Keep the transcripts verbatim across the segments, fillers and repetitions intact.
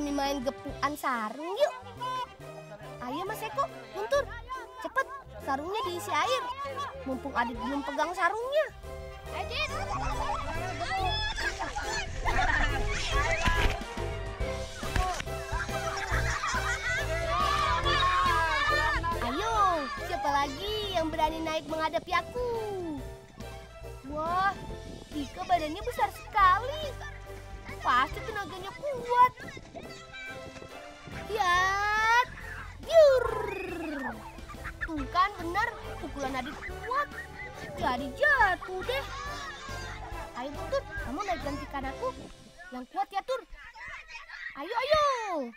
Kami main gepukan sarung yuk. Ayo Mas Eko, Guntur, cepet sarungnya diisi air. Mumpung Adit belum pegang sarungnya. Adit. Ayo, siapa lagi yang berani naik menghadapi aku? Wah, Ika badannya besar sekali. Pasti tenaganya kuat. Lihat, yur. Tuh kan benar, pukulan Adit kuat. Jadi jatuh deh. Ayo Guntur, kamu naik gantikan aku. Yang kuat ya Tur. Ayo, ayo.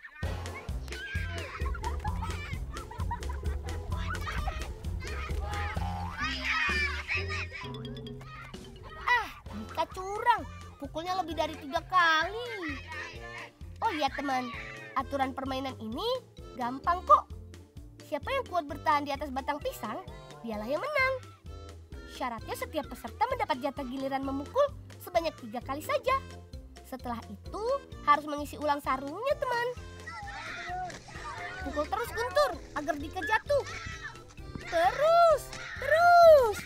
Ah, Ika curang. Pukulnya lebih dari tiga kali. Oh iya teman, aturan permainan ini gampang kok. Siapa yang kuat bertahan di atas batang pisang, dialah yang menang. Syaratnya setiap peserta mendapat jatah giliran memukul sebanyak tiga kali saja. Setelah itu harus mengisi ulang sarungnya teman. Pukul terus Guntur agar Dika jatuh. Terus, terus.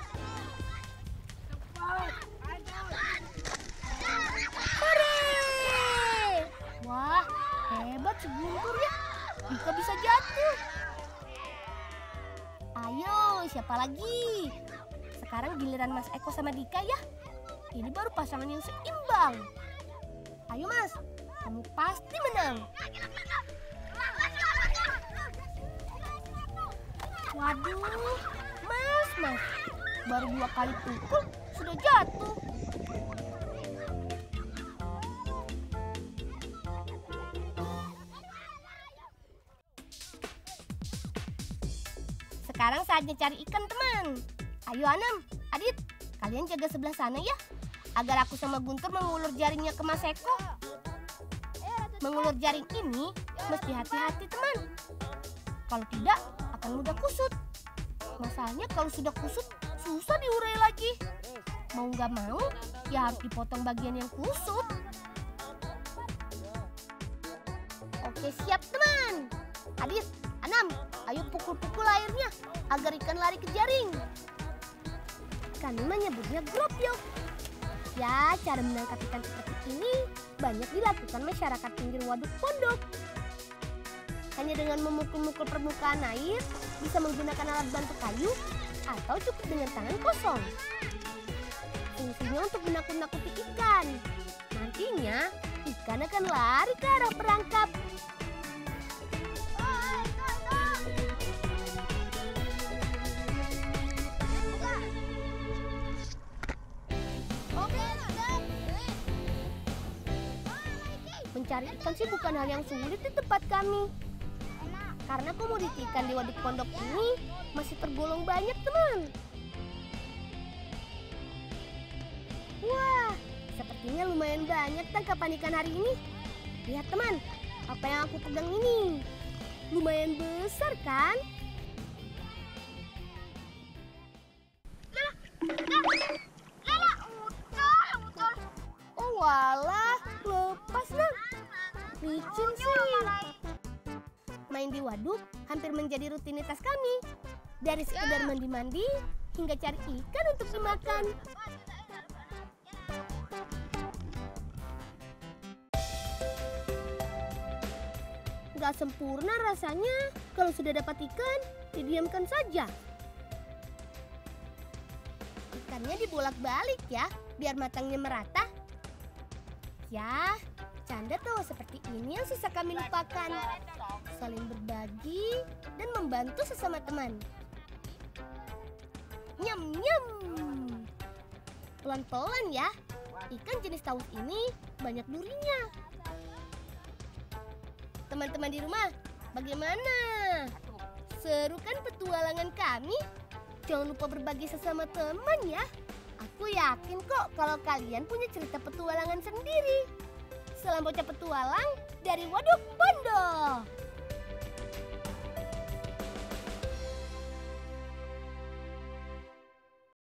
Hore! Wah, hebat si Guntur ya. Dika bisa jatuh. Ayo, siapa lagi? Sekarang giliran Mas Eko sama Dika ya. Ini baru pasangan yang seimbang. Ayo Mas, kamu pasti menang. Waduh, Mas, Mas. Baru dua kali pukul sudah jatuh. Sekarang saatnya cari ikan teman. Ayo Anam, Adit, kalian jaga sebelah sana ya. Agar aku sama Guntur mengulur jaringnya ke Mas Eko. Mengulur jaring ini mesti hati-hati teman. Kalau tidak akan mudah kusut. Masalahnya kalau sudah kusut susah diurai lagi. Mau nggak mau ya harus dipotong bagian yang kusut. Oke siap teman. Adit, Anam, ayo pukul-pukul airnya agar ikan lari ke jaring. Kami menyebutnya gropyok. Ya, cara menangkap ikan seperti ini banyak dilakukan masyarakat pinggir waduk pondok. Hanya dengan memukul-mukul permukaan air, bisa menggunakan alat bantu kayu, atau cukup dengan tangan kosong. Fungsinya untuk menakut-nakuti ikan. Nantinya, ikan akan lari ke arah perangkap. Mencari ikan sih bukan hal yang sulit di tempat kami. Karena komoditi ikan di waduk pondok ini masih tergolong banyak teman. Wah, sepertinya lumayan banyak tangkapan ikan hari ini. Lihat teman, apa yang aku pegang ini. Lumayan besar kan? Oh walah, lepas lah. Licin sih. Main di waduk hampir menjadi rutinitas kami. Dari sekedar mandi-mandi hingga cari ikan untuk dimakan. Gak sempurna rasanya kalau sudah dapat ikan, didiamkan saja. Ikannya dibolak-balik ya, biar matangnya merata. Ya, canda tuh seperti ini yang susah kami lupakan. Saling berbagi dan membantu sesama teman. Nyam nyam. Pelan-pelan ya. Ikan jenis taus ini banyak durinya. Teman-teman di rumah, bagaimana? Seru kan petualangan kami? Jangan lupa berbagi sesama teman ya. Aku yakin kok kalau kalian punya cerita petualangan sendiri. Salam bocah petualang dari Waduk Pondok.